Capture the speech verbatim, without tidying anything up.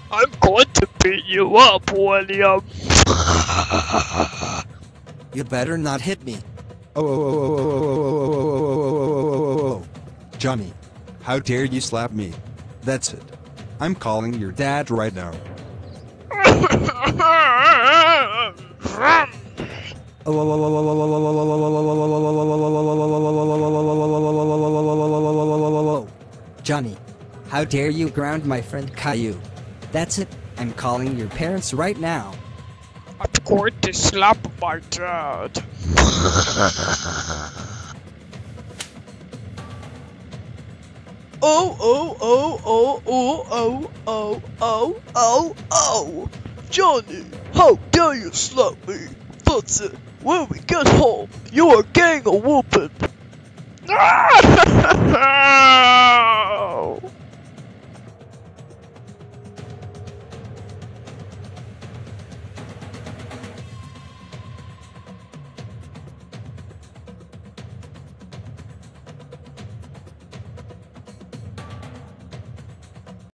I'm going to beat you up, William. You better not hit me. Oh, Johnny, how dare you slap me? That's it. I'm calling your dad right now. Johnny, how dare you ground my friend Caillou? That's it. I'm calling your parents right now. I'm going to slap my dad. Oh, oh, oh, oh, oh, oh, oh, oh, oh, oh. Johnny, how dare you slap me? That's it. When we get home, you are getting a whooping. No!